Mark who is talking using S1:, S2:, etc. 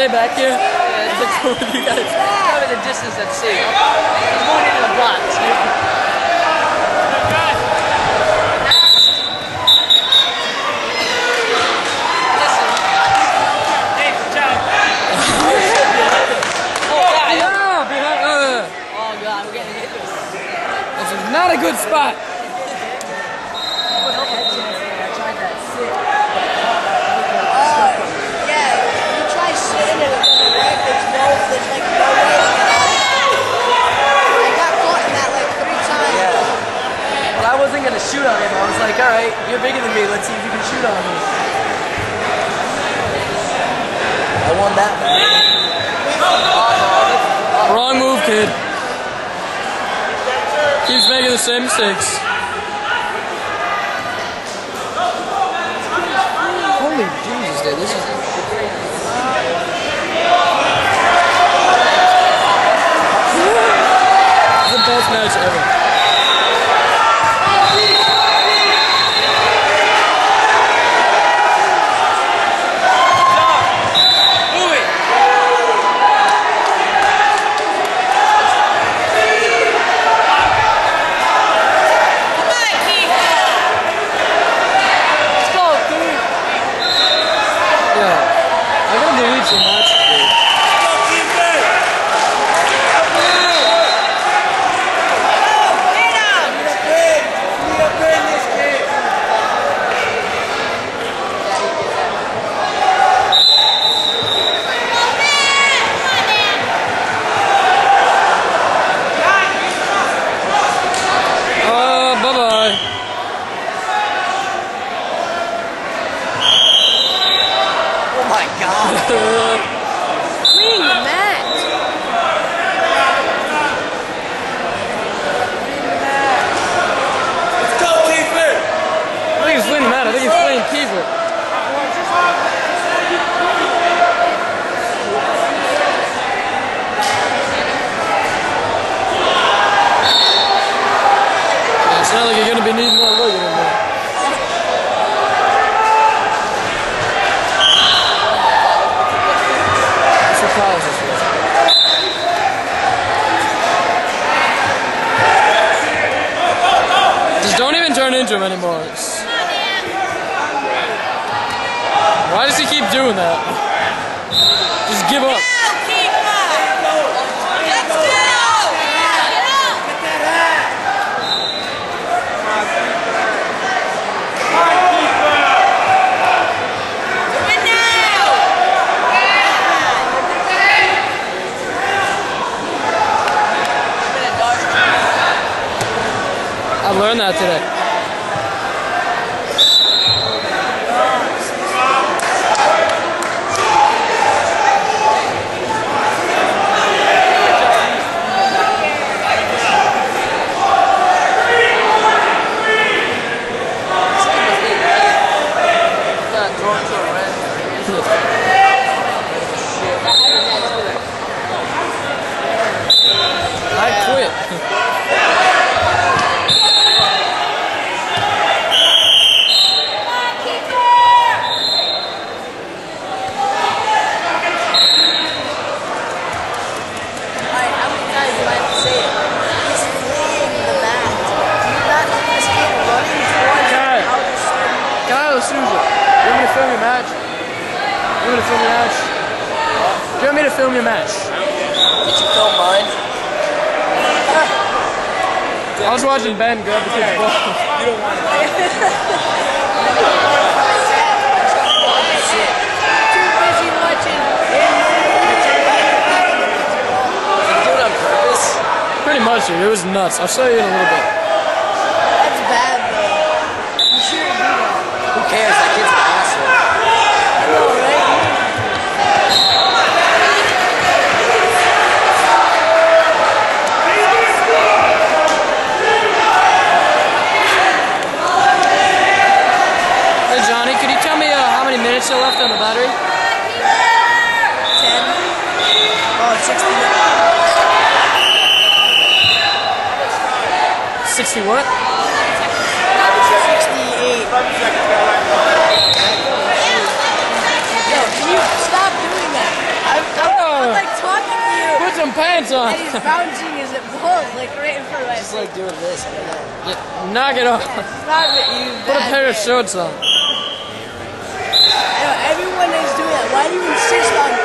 S1: stay back here?
S2: Yeah, it's like with you guys. Cover the distance at sea. He's going into the box.
S1: Not a good spot.
S2: Yeah, you try sitting in it, right? There's like no way to get out. I got caught in that like 3 times.
S3: Yeah. Well, I wasn't gonna shoot on him. I was like, all right, you're bigger than me. Let's see if you can shoot on me. I won that match.
S1: Wrong move, kid. Keeps making the same mistakes.
S3: Holy Jesus, dude, this is...
S1: The best match ever.
S2: Winning the match.
S3: Let's go, Kiefer!
S1: I think he's winning that. I think he's playing Kiefer. Yeah, it's not like you're going to be needing that look anymore. Just don't even turn into him anymore. Why does he keep doing that? Just give up. I learned that today. I quit. Film your match? You want me to film your match? Do you want me to film your match?
S3: Did you film mine?
S1: I was watching Ben grab the kid's ball.
S3: You don't want it.
S2: Too busy watching.
S3: Did you do it on purpose?
S1: Pretty much, dude. It was nuts. I'll show you in a little bit.
S2: That's bad, though. You shouldn't do that.
S3: Who cares? That kid's an asshole.
S2: I know, right?
S1: Hey, Johnny, could you tell me how many minutes are left on the battery?
S2: 10. Oh, 60.
S1: 60 what?
S2: 68. Yo, can you stop doing that?
S1: pants on.
S2: And he's bouncing his balls like right in front of my
S3: Just like doing this. I don't know.
S1: Yeah, knock it off.
S2: Stop it, you
S1: Put a
S2: bad
S1: pair of
S2: man.
S1: shorts on.
S2: I know, everyone is doing that. Why do you insist on